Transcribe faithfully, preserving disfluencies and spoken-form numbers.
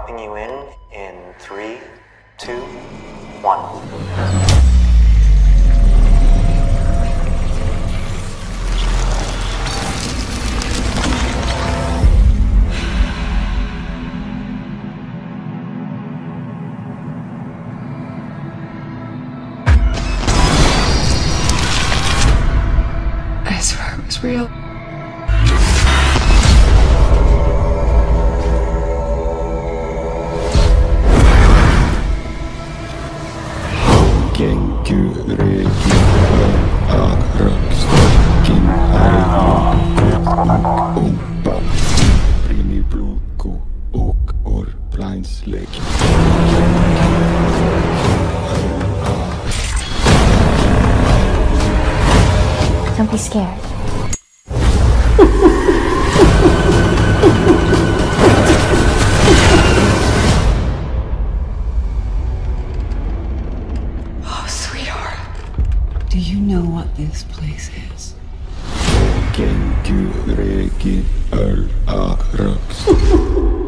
dropping you in in three, two, one. I swear it was real. Don't be scared. Oh, sweetheart. Do you know what this place is? Gengur ekki öll að rökst.